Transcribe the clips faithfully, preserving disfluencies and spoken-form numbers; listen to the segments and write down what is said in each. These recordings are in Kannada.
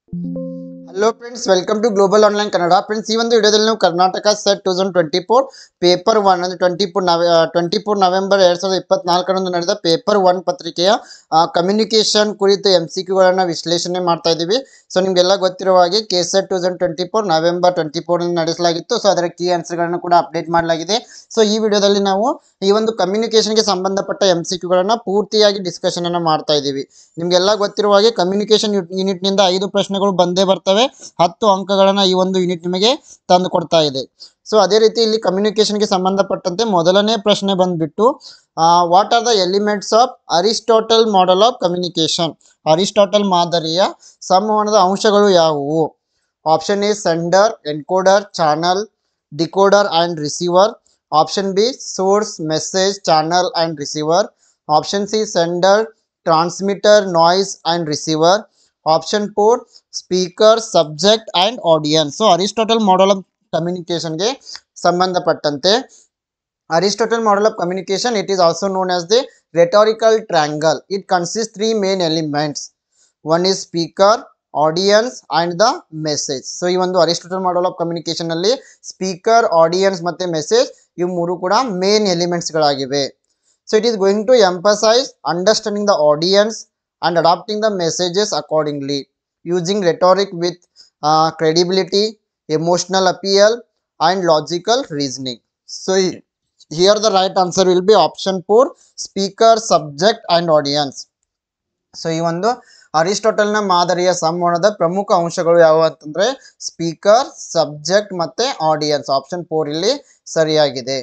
Hello friends, welcome to Global Online Kannada. Friends, ಈ ಒಂದು ವಿಡಿಯೋದಲ್ಲಿ ನಾವು Karnataka SET two thousand twenty four paper one ಅಂದರೆ twenty four Nove twenty four November ಎರಡು ಸಾವಿರದ ಇಪ್ಪತ್ನಾಲ್ಕರಂದು ನಡೆದ ಪೇಪರ್ ಒನ್ ಪತ್ರಿಕೆಯ ಕಮ್ಯುನಿಕೇಷನ್ ಕುರಿತು ಎಮ್ ಸಿ ಕ್ಯೂಗಳನ್ನು ವಿಶ್ಲೇಷಣೆ ಮಾಡ್ತಾ ಇದ್ದೀವಿ. ಸೊ ನಿಮಗೆಲ್ಲ ಗೊತ್ತಿರುವ ಹಾಗೆ K SET two thousand twenty four November twenty four ನಡೆಸಲಾಗಿತ್ತು. ಸೊ ಅದರ ಕೀ ಆನ್ಸರ್ಗಳನ್ನು ಕೂಡ ಅಪ್ಡೇಟ್ ಮಾಡಲಾಗಿದೆ. ಸೊ ಈ ವಿಡಿಯೋದಲ್ಲಿ ನಾವು ಈ ಒಂದು ಕಮ್ಯುನಿಕೇಷನ್ಗೆ ಸಂಬಂಧಪಟ್ಟ ಎಮ್ ಸಿ ಕ್ಯೂಗಳನ್ನು ಪೂರ್ತಿಯಾಗಿ ಡಿಸ್ಕಷನ್ ಅನ್ನು ಮಾಡ್ತಾ ಇದ್ದೀವಿ. ನಿಮಗೆಲ್ಲ ಗೊತ್ತಿರುವ ಹಾಗೆ ಕಮ್ಯುನಿಕೇಷನ್ ಯೂನಿಟ್ನಿಂದ ಐದು ಪ್ರಶ್ನೆಗಳು ಬಂದೇ ಬರ್ತವೆ. ಹತ್ತು ಅಂಕಗಳನ್ನು ಈ ಒಂದು ಯೂನಿಟ್ ನಿಮಗೆ ತಂದು ಕೊಡ್ತಾ ಇದೆ. ಸೊ ಅದೇ ರೀತಿ ಇಲ್ಲಿ ಕಮ್ಯುನಿಕೇಷನ್ಗೆ ಸಂಬಂಧಪಟ್ಟಂತೆ ಮೊದಲನೇ ಪ್ರಶ್ನೆ ಬಂದ್ಬಿಟ್ಟು what are the elements of Aristotle model of communication. ಅರಿಸ್ಟಾಟಲ್ ಮಾದರಿಯ ಸಂವಹನದ ಅಂಶಗಳು ಯಾವುವು? Option A sender, encoder, channel, decoder and receiver. Option B source, message, channel and receiver. Option C sender, transmitter, noise and receiver. Option four speaker, subject and audience. So Aristotle model of ಕಮ್ಯುನಿಕೇಷನ್ಗೆ ಸಂಬಂಧಪಟ್ಟಂತೆ Aristotle model of communication, it is also known as the rhetorical triangle. It consists three main elements. One is speaker, audience and the message. So ಈ ಒಂದು ಅರಿಸ್ಟಾಟಲ್ ಮಾಡೆಲ್ ಆಫ್ ಕಮ್ಯುನಿಕೇಷನ್ ಅಲ್ಲಿ ಸ್ಪೀಕರ್, ಆಡಿಯನ್ಸ್ ಮತ್ತೆ ಮೆಸೇಜ್ ಇವು ಮೂರು ಕೂಡ ಮೇನ್ ಎಲಿಮೆಂಟ್ಸ್ ಗಳಾಗಿವೆ. So it is going to emphasize understanding the audience and adapting the messages accordingly, using rhetoric with uh, credibility, emotional appeal and logical reasoning. So here the right answer will be option four, speaker, subject and audience. So ಈ ಒಂದು ಅರಿಸ್ಟಾಟಲ್ನ ಮಾದರಿಯ ಸಂವಹನದ ಪ್ರಮುಖ ಅಂಶಗಳು ಯಾವುವು ಅಂತಂದ್ರೆ ಸ್ಪೀಕರ್, ಸಬ್ಜೆಕ್ಟ್ ಮತ್ತೆ ಆಡಿಯನ್ಸ್. ಆಪ್ಷನ್ ಫೋರ್ ಇಲ್ಲಿ ಸರಿಯಾಗಿದೆ.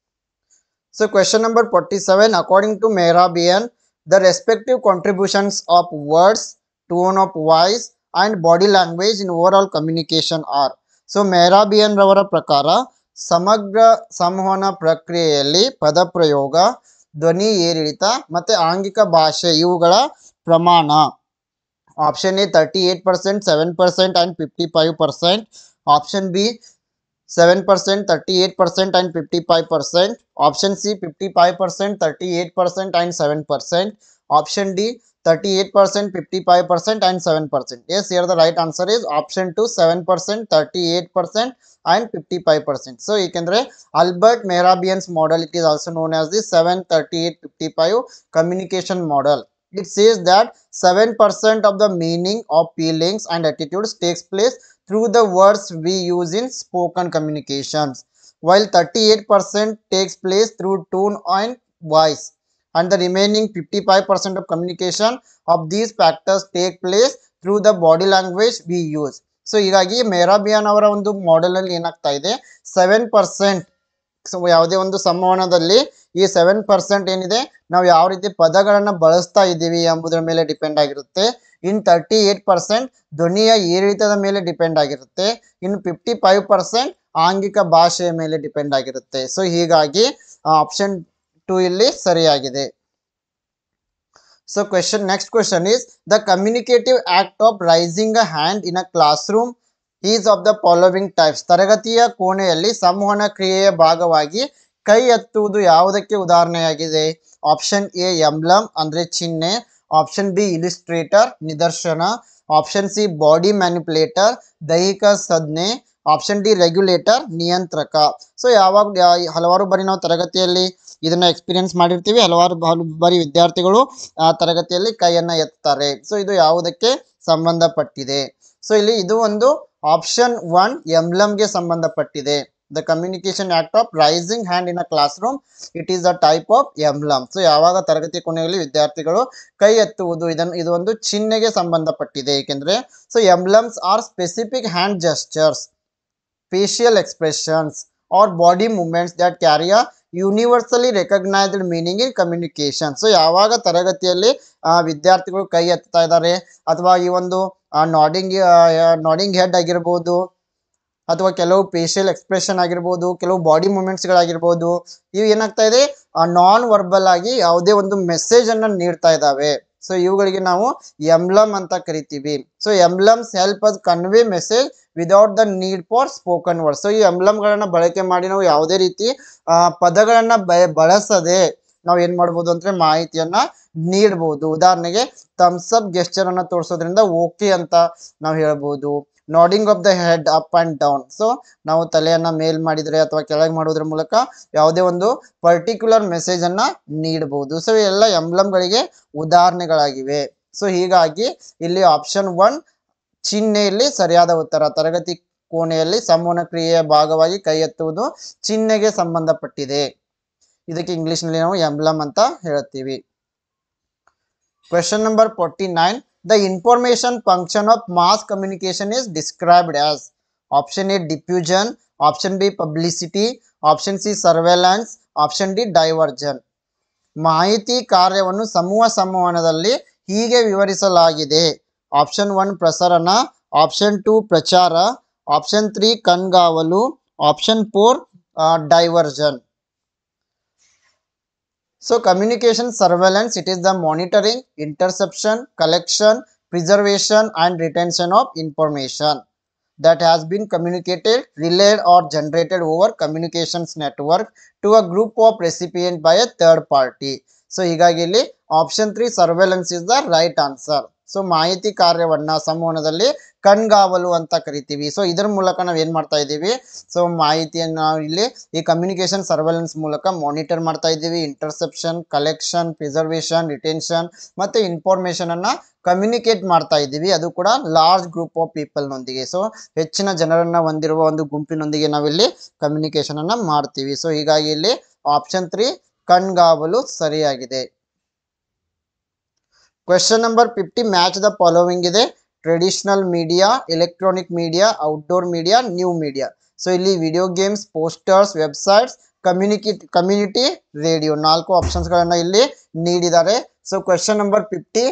So question number forty seven, according to Mehrabian, the respective contributions of words, tone of voice and body language in overall communication are. So Mehrabian ರವರ ಪ್ರಕಾರ ಸಮಗ್ರ ಸಂವಹನ ಪ್ರಕ್ರಿಯೆಯಲ್ಲಿ ಪದಪ್ರಯೋಗ, ಧ್ವನಿ ಏರಿಳಿತ ಮತ್ತು ಆಂಗಿಕ ಭಾಷೆ ಇವುಗಳ ಪ್ರಮಾಣ. Option A thirty eight percent, seven percent and fifty five percent. Option B seven percent, thirty-eight percent and fifty-five percent. Option C fifty-five percent, thirty-eight percent and seven percent. Option D thirty-eight percent, fifty-five percent and seven percent. Yes, here the right answer is option two, seven percent, thirty-eight percent and fifty-five percent. So ekandre Albert Mehrabian's model, it is also known as the seven thirty-eight fifty-five communication model. It says that seven percent of the meaning of feelings and attitudes takes place through the words we use in spoken communications, while thirty-eight percent takes place through tone and voice, and the remaining fifty-five percent of communication of these factors take place through the body language we use. So ಹೀಗಾಗಿ ಮೆಹ್ರಾಬಿಯನ್ ಅವರ ಒಂದು ಮಾಡೆಲ್ ಅಲ್ಲಿ ಏನಾಗ್ತಾ ಇದೆ, ಸೆವೆನ್ ಪರ್ಸೆಂಟ್ ಸೊ ಯಾವುದೇ ಒಂದು ಸಂವಹನದಲ್ಲಿ ಈ ಸೆವೆನ್ ಪರ್ಸೆಂಟ್ ಏನಿದೆ ನಾವು ಯಾವ ರೀತಿ ಪದಗಳನ್ನು ಬಳಸ್ತಾ ಇದ್ದೀವಿ ಎಂಬುದರ ಮೇಲೆ ಡಿಪೆಂಡ್ ಆಗಿರುತ್ತೆ. ಇನ್ ತರ್ಟಿ ಏಟ್ ಪರ್ಸೆಂಟ್ ಧ್ವನಿಯ ಏರಿಳಿತದ ಮೇಲೆ ಡಿಪೆಂಡ್ ಆಗಿರುತ್ತೆ. ಇನ್ನು ಫಿಫ್ಟಿ ಫೈವ್ ಪರ್ಸೆಂಟ್ ಆಂಗಿಕ ಭಾಷೆಯ ಮೇಲೆ ಡಿಪೆಂಡ್ ಆಗಿರುತ್ತೆ. ಸೊ ಹೀಗಾಗಿ ಆಪ್ಷನ್ ಟು ಇಲ್ಲಿ ಸರಿಯಾಗಿದೆ. So question next question is the communicative act of raising a hand in a classroom is of the following types. ತರಗತಿಯ ಕೋಣೆಯಲ್ಲಿ ಸಂವಹನ ಕ್ರಿಯೆಯ ಭಾಗವಾಗಿ ಕೈ ಎತ್ತುವುದು ಯಾವುದಕ್ಕೆ ಉದಾಹರಣೆಯಾಗಿದೆ? ಆಪ್ಷನ್ ಎ ಎಂಬ್ಲಮ್ ಅಂದ್ರೆ ಚಿಹ್ನೆ. ಆಪ್ಷನ್ ಬಿ ಇಲಿಸ್ಟ್ರೇಟರ್ ನಿದರ್ಶನ. ಆಪ್ಷನ್ ಸಿ ಬಾಡಿ ಮ್ಯಾನಿಪುಲೇಟರ್ ದೈಹಿಕ ಸಂಜ್ಞೆ. ಆಪ್ಷನ್ ಡಿ ರೆಗ್ಯುಲೇಟರ್ ನಿಯಂತ್ರಕ. ಸೊ ಯಾವಾಗ ಹಲವಾರು ಬಾರಿ ನಾವು ತರಗತಿಯಲ್ಲಿ ಇದನ್ನ ಎಕ್ಸ್ಪೀರಿಯನ್ಸ್ ಮಾಡಿರ್ತೀವಿ. ಹಲವಾರು ಬಾರಿ ವಿದ್ಯಾರ್ಥಿಗಳು ಆ ತರಗತಿಯಲ್ಲಿ ಕೈಯನ್ನ ಎತ್ತಾರೆ. ಸೊ ಇದು ಯಾವುದಕ್ಕೆ ಸಂಬಂಧಪಟ್ಟಿದೆ? ಸೊ ಇಲ್ಲಿ ಇದು ಒಂದು ಆಪ್ಷನ್ ಒನ್ ಎಂಬ್ಲಮ್ಗೆ ಸಂಬಂಧಪಟ್ಟಿದೆ. The communication act of raising hand in a classroom, it is a type of emblem. So ಯಾವಾಗ ತರಗತಿ ಕೊನೆಯಲ್ಲಿ ವಿದ್ಯಾರ್ಥಿಗಳು ಕೈ ಎತ್ತುವುದು ಇದನ್ನು ಇದು ಒಂದು ಚಿಹ್ನೆಗೆ ಸಂಬಂಧಪಟ್ಟಿದೆ. ಏಕೆಂದ್ರೆ so emblems are specific hand gestures, facial expressions or body movements that carry a universally recognised meaning in communication. So ಯಾವಾಗ ತರಗತಿಯಲ್ಲಿ ವಿದ್ಯಾರ್ಥಿಗಳು ಕೈ ಎತ್ತಾ ಇದ್ದಾರೆ ಅಥವಾ ಈ ಒಂದು ನಾಡಿಂಗ್ ನಾಡಿಂಗ್ ಹೆಡ್ ಆಗಿರ್ಬೋದು ಅಥವಾ ಕೆಲವು ಫೇಶಿಯಲ್ ಎಕ್ಸ್ಪ್ರೆಷನ್ ಆಗಿರ್ಬೋದು, ಕೆಲವು ಬಾಡಿ ಮೂವ್ಮೆಂಟ್ಸ್ಗಳಾಗಿರ್ಬೋದು, ಇವು ಏನಾಗ್ತಾ ಇದೆ ನಾನ್ ವರ್ಬಲ್ ಆಗಿ ಯಾವುದೇ ಒಂದು ಮೆಸೇಜ್ ಅನ್ನು ನೀಡ್ತಾ ಇದ್ದಾವೆ. ಸೊ ಇವುಗಳಿಗೆ ನಾವು ಎಂಬ್ಲಮ್ ಅಂತ ಕರಿತೀವಿ. So emblems help us convey message without the need for spoken word. So ಈ ಎಂಬ್ಲಮ್ಗಳನ್ನ ಬಳಕೆ ಮಾಡಿ ನಾವು ಯಾವುದೇ ರೀತಿ ಪದಗಳನ್ನ ಬಳಸದೆ ನಾವು ಏನ್ ಮಾಡ್ಬೋದು ಅಂದ್ರೆ ಮಾಹಿತಿಯನ್ನ ನೀಡಬಹುದು. ಉದಾಹರಣೆಗೆ ಥಮ್ಸ್ ಅಪ್ ಗೆಸ್ಚರ್ ಅನ್ನ ತೋರಿಸೋದ್ರಿಂದ ಓಕೆ ಅಂತ ನಾವು ಹೇಳ್ಬೋದು. Nodding of the head up and down, so ನಾವು ತಲೆಯನ್ನ ಮೇಲ್ ಮಾಡಿದ್ರೆ ಅಥವಾ ಕೆಳಗೆ ಮಾಡೋದ್ರ ಮೂಲಕ ಯಾವುದೇ ಒಂದು ಪರ್ಟಿಕ್ಯುಲರ್ ಮೆಸೇಜ್ ಅನ್ನ ನೀಡಬಹುದು. ಸೊ ಎಲ್ಲ ಎಂಬ್ಲಮ್ಗಳಿಗೆ ಉದಾಹರಣೆಗಳಾಗಿವೆ. ಸೊ ಹೀಗಾಗಿ ಇಲ್ಲಿ ಆಪ್ಷನ್ ಒನ್ ಚಿಹ್ನೆಯಲ್ಲಿ ಸರಿಯಾದ ಉತ್ತರ. ತರಗತಿ ಕೋಣೆಯಲ್ಲಿ ಸಂವಹನ ಕ್ರಿಯೆಯ ಭಾಗವಾಗಿ ಕೈ ಎತ್ತುವುದು ಚಿಹ್ನೆಗೆ ಸಂಬಂಧಪಟ್ಟಿದೆ. ಇದಕ್ಕೆ ಇಂಗ್ಲಿಷ್ ನಲ್ಲಿ ನಾವು ಎಂಬ್ಲಮ್ ಅಂತ ಹೇಳ್ತೀವಿ. Question number forty nine, the information function of mass communication is described as. Option A diffusion, option B publicity, option C surveillance, option D diversion. ಮಾಹಿತಿ ಕಾರ್ಯವನ್ನು ಸಮೂಹ ಸಂವಹನದಲ್ಲಿ ಹೀಗೆ ವಿವರಿಸಲಾಗಿದೆ. ಆಪ್ಷನ್ ಒನ್ ಪ್ರಸರಣ, ಆಪ್ಷನ್ ಟು ಪ್ರಚಾರ, ಆಪ್ಷನ್ ತ್ರೀ ಕಣ್ಗಾವಲು, option four diversion. So communication surveillance, it is the monitoring, interception, collection, preservation and retention of information that has been communicated, relayed or generated over communications network to a group of recipients by a third party. So ಹೀಗಾಗಿ ಇಲ್ಲಿ option three surveillance is the right answer. So ಮಾಹಿತಿ ಕಾರ್ಯವನ್ನ ಸಂವಹನದಲ್ಲಿ ಕಣ್ಗಾವಲು ಅಂತ ಕರಿತೀವಿ. ಸೊ ಇದರ ಮೂಲಕ ನಾವು ಏನ್ ಮಾಡ್ತಾ ಇದ್ದೀವಿ, ಸೊ ಮಾಹಿತಿಯನ್ನು ನಾವು ಇಲ್ಲಿ ಈ ಕಮ್ಯುನಿಕೇಶನ್ ಸರ್ವೆಲೆನ್ಸ್ ಮೂಲಕ ಮಾನಿಟರ್ ಮಾಡ್ತಾ ಇದ್ದೀವಿ. ಇಂಟರ್ಸೆಪ್ಷನ್, ಕಲೆಕ್ಷನ್, ಪ್ರಿಸರ್ವೇಷನ್, ರಿಟೆನ್ಷನ್ ಮತ್ತೆ ಇನ್ಫಾರ್ಮೇಶನ್ ಅನ್ನ ಕಮ್ಯುನಿಕೇಟ್ ಮಾಡ್ತಾ ಇದ್ದೀವಿ, ಅದು ಕೂಡ ಲಾರ್ಜ್ ಗ್ರೂಪ್ ಆಫ್ ಪೀಪಲ್ ನೊಂದಿಗೆ. ಸೊ ಹೆಚ್ಚಿನ ಜನರನ್ನ ಹೊಂದಿರುವ ಒಂದು ಗುಂಪಿನೊಂದಿಗೆ ನಾವಿಲ್ಲಿ ಕಮ್ಯುನಿಕೇಶನ್ ಅನ್ನ ಮಾಡ್ತೀವಿ. ಸೊ ಹೀಗಾಗಿ ಇಲ್ಲಿ ಆಪ್ಷನ್ ತ್ರೀ ಕಣ್ಗಾವಲು ಸರಿಯಾಗಿದೆ. Question number fifty, match the following ಇದೆ. Traditional media, electronic media, outdoor media, new media. So ಇಲ್ಲಿ ವಿಡಿಯೋ ಗೇಮ್ಸ್, ಪೋಸ್ಟರ್ಸ್, ವೆಬ್ಸೈಟ್ಸ್, ಕಮ್ಯುನಿಕಿ ಕಮ್ಯುನಿಟಿ ರೇಡಿಯೋ ನಾಲ್ಕು ಆಪ್ಷನ್ಸ್ ಗಳನ್ನ ಇಲ್ಲಿ ನೀಡಿದ್ದಾರೆ. So question number fifty,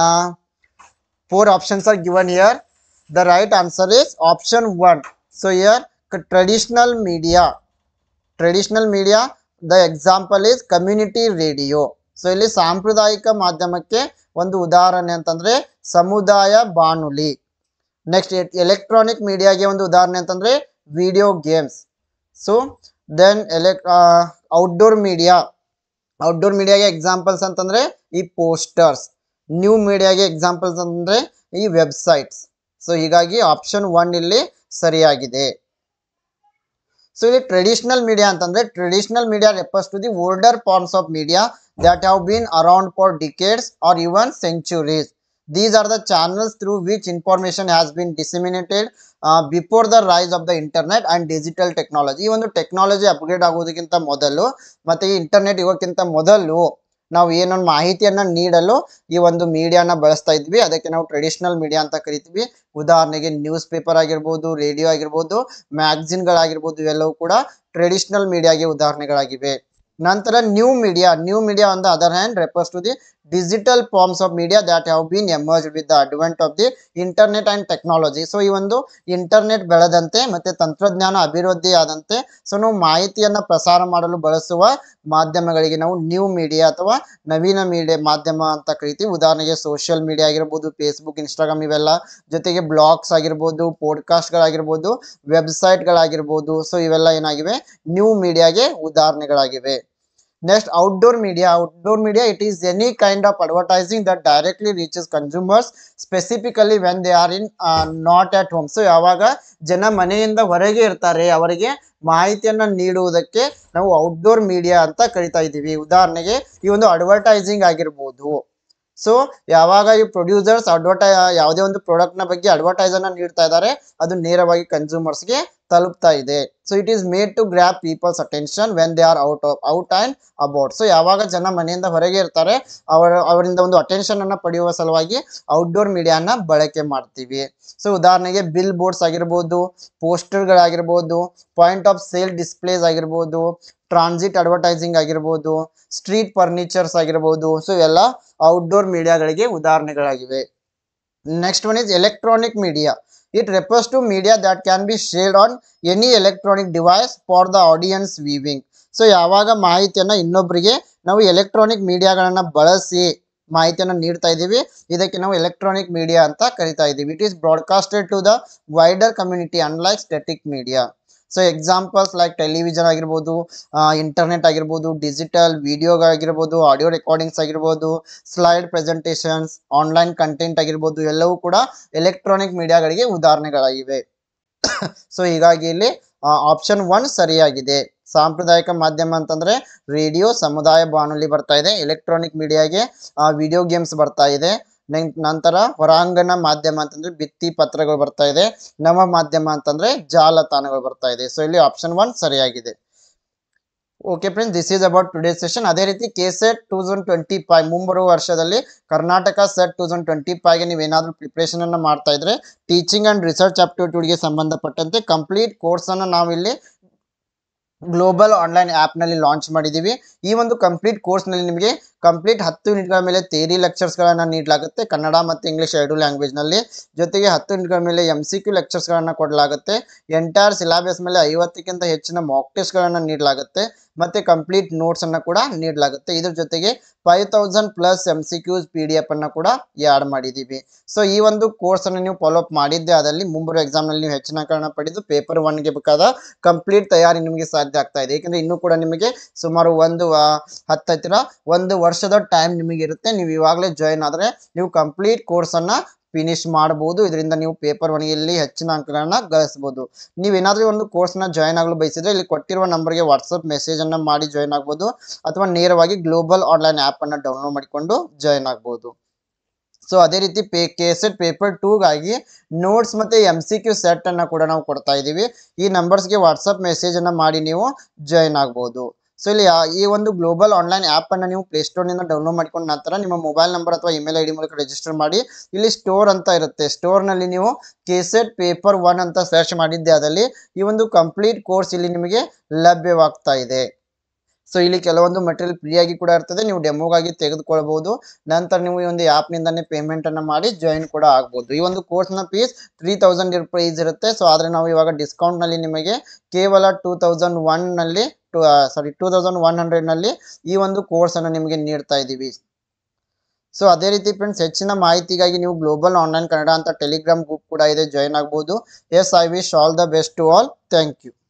four options are given here. The right answer is option one. So here traditional media, traditional media the example is community radio. So ಇಲ್ಲಿ ಸಾಂಪ್ರದಾಯಿಕ ಮಾಧ್ಯಮಕ್ಕೆ ಒಂದು ಉದಾಹರಣೆ ಅಂತಂದ್ರೆ ಸಮುದಾಯ ಬಾನುಲಿ. ನೆಕ್ಸ್ಟ್ ಎಲೆಕ್ಟ್ರಾನಿಕ್ ಮೀಡಿಯಾಗೆ ಒಂದು ಉದಾಹರಣೆ ಅಂತಂದ್ರೆ ವಿಡಿಯೋ ಗೇಮ್ಸ್. ಸೊ ದೆನ್ ಎಲೆಕ್ ಔಟ್ಡೋರ್ ಮೀಡಿಯಾ, ಔಟ್ಡೋರ್ ಮೀಡಿಯಾಗೆ ಎಕ್ಸಾಂಪಲ್ಸ್ ಅಂತಂದ್ರೆ ಈ ಪೋಸ್ಟರ್ಸ್. ನ್ಯೂ ಮೀಡಿಯಾಗೆ ಎಕ್ಸಾಂಪಲ್ಸ್ ಅಂತಂದ್ರೆ ಈ ವೆಬ್ಸೈಟ್ಸ್. ಸೊ ಹೀಗಾಗಿ ಆಪ್ಷನ್ ಒನ್ ಇಲ್ಲಿ ಸರಿಯಾಗಿದೆ. ಸೊ ಇಲ್ಲಿ ಟ್ರೆಡಿಷನಲ್ ಮೀಡಿಯಾ ಅಂತಂದ್ರೆ traditional media refers to the older forms of media that have been around for decades or even centuries. These are the channels through which information has been disseminated uh, before the rise of the internet and digital technology. ಈ ಒಂದು ಟೆಕ್ನಾಲಜಿ ಅಪ್ಗ್ರೇಡ್ ಆಗೋದಕ್ಕಿಂತ ಮೊದಲು ಮತ್ತೆ ಈ ಇಂಟರ್ನೆಟ್ ಇಗೋಕ್ಕಿಂತ ಮೊದಲು ನಾವು ಏನೊಂದು ಮಾಹಿತಿಯನ್ನ ನೀಡಲು ಈ ಒಂದು ಮೀಡಿಯಾನ ಬಳಸ್ತಾ ಇದ್ವಿ, ಅದಕ್ಕೆ ನಾವು ಟ್ರೆಡಿಷನಲ್ ಮೀಡಿಯಾ ಅಂತ ಕರಿತೀವಿ. ಉದಾಹರಣೆಗೆ ನ್ಯೂಸ್ ಪೇಪರ್ ಆಗಿರ್ಬೋದು, ರೇಡಿಯೋ ಆಗಿರ್ಬೋದು, ಮ್ಯಾಗಝಿನ್ಗಳಾಗಿರ್ಬೋದು, ಇವೆಲ್ಲವೂ ಕೂಡ ಟ್ರೆಡಿಷನಲ್ ಮೀಡಿಯಾಗೆ ಉದಾಹರಣೆಗಳಾಗಿವೆ. ನಂತರ new media, new media on the other hand refers to the digital forms of media that have been emerged with the advent of the internet and technology. So ಈ ಒಂದು ಇಂಟರ್ನೆಟ್ ಬೆಳೆದಂತೆ ಮತ್ತೆ ತಂತ್ರಜ್ಞಾನ ಅಭಿವೃದ್ಧಿ ಆದಂತೆ ಸೊ ನಾವು ಮಾಹಿತಿಯನ್ನ ಪ್ರಸಾರ ಮಾಡಲು ಬಳಸುವ ಮಾಧ್ಯಮಗಳಿಗೆ ನಾವು ನ್ಯೂ ಮೀಡಿಯಾ ಅಥವಾ ನವೀನ ಮೀಡಿಯಾ ಮಾಧ್ಯಮ ಅಂತ ಕರಿತೀವಿ. ಉದಾಹರಣೆಗೆ ಸೋಷಿಯಲ್ ಮೀಡಿಯಾ ಆಗಿರ್ಬೋದು, ಫೇಸ್ಬುಕ್, ಇನ್ಸ್ಟಾಗ್ರಾಮ್ ಇವೆಲ್ಲ, ಜೊತೆಗೆ ಬ್ಲಾಗ್ಸ್ ಆಗಿರ್ಬೋದು, ಪಾಡ್ಕಾಸ್ಟ್ಗಳಾಗಿರ್ಬೋದು, ವೆಬ್ಸೈಟ್ಗಳಾಗಿರ್ಬೋದು. ಸೊ ಇವೆಲ್ಲ ಏನಾಗಿವೆ, ನ್ಯೂ ಮೀಡಿಯಾಗೆ ಉದಾಹರಣೆಗಳಾಗಿವೆ. Next, outdoor media. Outdoor media, it is any kind of advertising that directly reaches consumers, specifically when they are in uh, not at home. So ಯಾವಾಗ ಜನ ಮನೆಯಿಂದ ಹೊರಗೆ ಇರ್ತಾರೆ ಅವರಿಗೆ ಮಾಹಿತಿಯನ್ನ ನೀಡುವುದಕ್ಕೆ ನಾವು ಔಟ್ಡೋರ್ ಮೀಡಿಯಾ ಅಂತ ಕರಿತಾ ಇದ್ದೀವಿ. ಉದಾಹರಣೆಗೆ ಈ ಒಂದು ಅಡ್ವರ್ಟೈಸಿಂಗ್ ಆಗಿರ್ಬೋದು. ಸೊ ಯಾವಾಗ ಈ ಪ್ರೊಡ್ಯೂಸರ್ಸ್ ಅಡ್ವರ್ಟೈ ಯಾವುದೇ ಒಂದು ಪ್ರಾಡಕ್ಟ್ ನ ಬಗ್ಗೆ ಅಡ್ವರ್ಟೈಸ್ ಅನ್ನ ನೀಡ್ತಾ ಇದ್ದಾರೆ, ಅದು ನೇರವಾಗಿ ಕನ್ಸ್ಯೂಮರ್ಸ್ಗೆ ತಲುಪ್ತಾ ಇದೆ. So it is made to grab people's attention when they are out of out and about. So ಯಾವಾಗ ಜನ ಮನೆಯಿಂದ ಹೊರಗೆ ಇರ್ತಾರೆ ಅವರ ಅವರಿಂದ ಒಂದು ಅಟೆನ್ಷನ್ ಅನ್ನ ಪಡೆಯುವ ಸಲುವಾಗಿ ಔಟ್ಡೋರ್ ಮೀಡಿಯಾನ ಬಳಕೆ ಮಾಡ್ತೀವಿ. ಸೊ ಉದಾಹರಣೆಗೆ ಬಿಲ್ ಬೋರ್ಡ್ಸ್ ಆಗಿರ್ಬೋದು, ಪೋಸ್ಟರ್ಗಳಾಗಿರ್ಬೋದು, ಪಾಯಿಂಟ್ ಆಫ್ ಸೇಲ್ ಡಿಸ್ಪ್ಲೇಸ್ ಆಗಿರ್ಬೋದು, ಟ್ರಾನ್ಸಿಟ್ ಅಡ್ವರ್ಟೈಸಿಂಗ್ ಆಗಿರ್ಬೋದು, ಸ್ಟ್ರೀಟ್ ಫರ್ನಿಚರ್ಸ್ ಆಗಿರ್ಬೋದು. ಸೊ ಇವೆಲ್ಲ ಔಟ್ಡೋರ್ ಮೀಡಿಯಾಗಳಿಗೆ ಉದಾಹರಣೆಗಳಾಗಿವೆ. Next one is electronic media. It refers to media that can be shared on any electronic device for the audience viewing. So ಯಾವಾಗ ಮಾಹಿತಿಯನ್ನ ಇನ್ನೊಬ್ಬರಿಗೆ ನಾವು ಎಲೆಕ್ಟ್ರಾನಿಕ್ ಮೀಡಿಯಾಗಳನ್ನ ಬಳಸಿ ಮಾಹಿತಿಯನ್ನ ನೀಡ್ತಾ ಇದ್ದೀವಿ, ಇದಕ್ಕೆ ನಾವು ಎಲೆಕ್ಟ್ರಾನಿಕ್ ಮೀಡಿಯಾ ಅಂತ ಕರಿತಾ ಇದ್ದೀವಿ. It is broadcasted to the wider community unlike static media. So examples like television ಆಗಿರ್ಬೋದು, ಇಂಟರ್ನೆಟ್ ಆಗಿರ್ಬೋದು, ಡಿಜಿಟಲ್ ವಿಡಿಯೋ ಆಗಿರ್ಬೋದು, ಆಡಿಯೋ ರೆಕಾರ್ಡಿಂಗ್ಸ್ ಆಗಿರ್ಬೋದು, ಸ್ಲೈಡ್ ಪ್ರೆಸೆಂಟೇಷನ್ಸ್, ಆನ್ಲೈನ್ ಕಂಟೆಂಟ್ ಆಗಿರ್ಬೋದು, ಎಲ್ಲವೂ ಕೂಡ ಎಲೆಕ್ಟ್ರಾನಿಕ್ ಮೀಡಿಯಾಗಳಿಗೆ ಉದಾಹರಣೆಗಳಾಗಿವೆ. ಸೊ ಹೀಗಾಗಿ ಇಲ್ಲಿ ಆಪ್ಷನ್ ಒನ್ ಸರಿಯಾಗಿದೆ. ಸಾಂಪ್ರದಾಯಿಕ ಮಾಧ್ಯಮ ಅಂತಂದ್ರೆ ರೇಡಿಯೋ, ಸಮುದಾಯ ಬಾನುಲಿ ಬರ್ತಾ ಇದೆ. ಎಲೆಕ್ಟ್ರಾನಿಕ್ ಮೀಡಿಯಾಗೆ ವಿಡಿಯೋ ಗೇಮ್ಸ್ ಬರ್ತಾ ಇದೆ. ನಂತರ ಹೊರಾಂಗಣ ಮಾಧ್ಯಮ ಅಂತಂದ್ರೆ ಭಿತ್ತಿ ಪತ್ರಗಳು ಬರ್ತಾ ಇದೆ. ನವ ಮಾಧ್ಯಮ ಅಂತಂದ್ರೆ ಜಾಲತಾಣಗಳು ಬರ್ತಾ ಇದೆ. ಸೊ ಇಲ್ಲಿ ಆಪ್ಷನ್ ಒನ್ ಸರಿಯಾಗಿದೆ. Okay friends, this is about today session. ಅದೇ ರೀತಿ K SET two thousand twenty five ಮುಂಬರುವ ವರ್ಷದಲ್ಲಿ Karnataka SET two thousand twenty ಫೈವ್ಗೆ ನೀವೇನಾದರೂ ಪ್ರಿಪ್ರೇಷನ್ ಅನ್ನು ಮಾಡ್ತಾ ಇದ್ರೆ ಟೀಚಿಂಗ್ ಅಂಡ್ ರಿಸರ್ಚ್ ಆಪ್ಟಿಟ್ಯೂಡ್ಗೆ ಸಂಬಂಧಪಟ್ಟಂತೆ ಕಂಪ್ಲೀಟ್ ಕೋರ್ಸನ್ನು ನಾವಿಲ್ಲಿ ಗ್ಲೋಬಲ್ ಆನ್ಲೈನ್ ಆ್ಯಪ್ನಲ್ಲಿ ಲಾಂಚ್ ಮಾಡಿದ್ದೀವಿ. ಈ ಒಂದು ಕಂಪ್ಲೀಟ್ ಕೋರ್ಸ್ನಲ್ಲಿ ನಿಮಗೆ ಕಂಪ್ಲೀಟ್ ಹತ್ತು ಯೂನಿಟ್ಗಳ ಮೇಲೆ ಥಿಯರಿ ಲೆಕ್ಚರ್ಸ್ಗಳನ್ನು ನೀಡಲಾಗುತ್ತೆ ಕನ್ನಡ ಮತ್ತು ಇಂಗ್ಲೀಷ್ ಎರಡು ಲ್ಯಾಂಗ್ವೇಜ್ನಲ್ಲಿ. ಜೊತೆಗೆ ಹತ್ತು ಯೂನಿಟ್ಗಳ ಮೇಲೆ ಎಮ್ ಸಿ ಕ್ಯೂ ಲೆಕ್ಚರ್ಸ್ಗಳನ್ನು ಕೊಡಲಾಗುತ್ತೆ. ಎಂಟೈರ್ ಸಿಲೆಬಸ್ ಮೇಲೆ ಐವತ್ತಕ್ಕಿಂತ ಹೆಚ್ಚಿನ ಮಾಕ್ ಟೆಸ್ಟ್ಗಳನ್ನು ನೀಡಲಾಗುತ್ತೆ ಮತ್ತು ಕಂಪ್ಲೀಟ್ ನೋಟ್ಸನ್ನು ಕೂಡ ನೀಡಲಾಗುತ್ತೆ. ಇದ್ರ ಜೊತೆಗೆ five thousand plus M C Qs P D F ಅನ್ನು ಕೂಡ ಆ್ಯಡ್ ಮಾಡಿದ್ದೀವಿ. ಸೊ ಈ ಒಂದು ಕೋರ್ಸನ್ನು ನೀವು ಫಾಲೋ ಅಪ್ ಮಾಡಿದ್ದೆ ಆದಲ್ಲಿ ಮುಂಬರುವ ಎಕ್ಸಾಮ್ನಲ್ಲಿ ನೀವು ಹೆಚ್ಚಿನ ಕಾರಣ ಪಡೆದು ಪೇಪರ್ ಒನ್ಗೆ ಬೇಕಾದ ಕಂಪ್ಲೀಟ್ ತಯಾರಿ ನಿಮಗೆ ಸಾಧ್ಯ ಆಗ್ತಾ ಇದೆ. ಏಕೆಂದರೆ ಇನ್ನೂ ಕೂಡ ನಿಮಗೆ ಸುಮಾರು ಒಂದು ಹತ್ತಿರ ಒಂದು ವರ್ಷದ ಟೈಮ್ ನಿಮಗೆ ಇರುತ್ತೆ. ನೀವು ಇವಾಗಲೇ ಜಾಯಿನ್ ಆದರೆ ನೀವು ಕಂಪ್ಲೀಟ್ ಕೋರ್ಸನ್ನು ಫಿನಿಶ್ ಮಾಡಬಹುದು. ಇದರಿಂದ ನೀವು ಪೇಪರ್ ಒನ್ನಲ್ಲಿ ಹೆಚ್ಚಿನ ಅಂಕಗಳನ್ನು ಗಳಿಸಬಹುದು. ನೀವೇನಾದರೂ ಒಂದು ಕೋರ್ಸ್ನ ಜಾಯ್ನ್ ಆಗಲು ಬಯಸಿದ್ರೆ ಇಲ್ಲಿ ಕೊಟ್ಟಿರುವ ನಂಬರ್ಗೆ ವಾಟ್ಸಪ್ ಮೆಸೇಜನ್ನು ಮಾಡಿ ಜಾಯ್ನ್ ಆಗ್ಬೋದು, ಅಥವಾ ನೇರವಾಗಿ ಗ್ಲೋಬಲ್ ಆನ್ಲೈನ್ ಆ್ಯಪನ್ನು ಡೌನ್ಲೋಡ್ ಮಾಡಿಕೊಂಡು ಜಾಯ್ನ್ ಆಗ್ಬೋದು. ಸೊ ಅದೇ ರೀತಿ ಪೇ ಕೆ ಸೆಟ್ ಪೇಪರ್ ಟೂಗಾಗಿ ನೋಟ್ಸ್ ಮತ್ತು ಎಮ್ ಸಿ ಕ್ಯೂ ಸೆಟ್ಟನ್ನು ಕೂಡ ನಾವು ಕೊಡ್ತಾ ಇದ್ದೀವಿ. ಈ ನಂಬರ್ಸ್ಗೆ ವಾಟ್ಸಪ್ ಮೆಸೇಜನ್ನು ಮಾಡಿ ನೀವು ಜಾಯ್ನ್ ಆಗ್ಬೋದು. ಸೊ ಇಲ್ಲಿ ಈ ಒಂದು ಗ್ಲೋಬಲ್ ಆನ್ಲೈನ್ ಆ್ಯಪನ್ನು ನೀವು ಪ್ಲೇಸ್ಟೋರ್ನಿಂದ ಡೌನ್ಲೋಡ್ ಮಾಡ್ಕೊಂಡ ನಂತರ ನಿಮ್ಮ ಮೊಬೈಲ್ ನಂಬರ್ ಅಥವಾ ಇಮೇಲ್ ಐ ಡಿ ಮೂಲಕ ರಿಜಿಸ್ಟರ್ ಮಾಡಿ ಇಲ್ಲಿ ಸ್ಟೋರ್ ಅಂತ ಇರುತ್ತೆ. ಸ್ಟೋರ್ನಲ್ಲಿ ನೀವು ಕೆ ಸೆಟ್ ಪೇಪರ್ ಒನ್ ಅಂತ ಸರ್ಚ್ ಮಾಡಿದ್ದೆ ಆದಲ್ಲಿ ಈ ಒಂದು ಕಂಪ್ಲೀಟ್ ಕೋರ್ಸ್ ಇಲ್ಲಿ ನಿಮಗೆ ಲಭ್ಯವಾಗ್ತಾ ಇದೆ. ಸೊ ಇಲ್ಲಿ ಕೆಲವೊಂದು ಮಟೀರಿಯಲ್ ಫ್ರೀಯಾಗಿ ಕೂಡ ಇರ್ತದೆ, ನೀವು ಡೆಮೋಗಾಗಿ ತೆಗೆದುಕೊಳ್ಬಹುದು. ನಂತರ ನೀವು ಈ ಒಂದು ಆ್ಯಪ್ನಿಂದನೇ ಪೇಮೆಂಟನ್ನು ಮಾಡಿ ಜಾಯಿನ್ ಕೂಡ ಆಗ್ಬೋದು. ಈ ಒಂದು ಕೋರ್ಸ್ನ ಫೀಸ್ ತ್ರೀ ತೌಸಂಡ್ ಪ್ರೈಸ್ ಇರುತ್ತೆ. ಸೊ ಆದರೆ ನಾವು ಇವಾಗ ಡಿಸ್ಕೌಂಟ್ನಲ್ಲಿ ನಿಮಗೆ ಕೇವಲ ಟೂ ತೌಸಂಡ್ ಒನ್ನಲ್ಲಿ two sorry two thousand one ಹಂಡ್ರೆಡ್ನಲ್ಲಿ ಈ ಒಂದು ಕೋರ್ಸನ್ನು ನಿಮಗೆ ನೀಡ್ತಾ ಇದ್ದೀವಿ. ಸೊ ಅದೇ ರೀತಿ ಫ್ರೆಂಡ್ಸ್, ಹೆಚ್ಚಿನ ಮಾಹಿತಿಗಾಗಿ ನೀವು ಗ್ಲೋಬಲ್ ಆನ್ಲೈನ್ ಕನ್ನಡ ಅಂತ ಟೆಲಿಗ್ರಾಮ್ ಗ್ರೂಪ್ ಕೂಡ ಇದೆ, ಜಾಯಿನ್ ಆಗ್ಬೋದು. Yes I wish all the best to all. Thank you.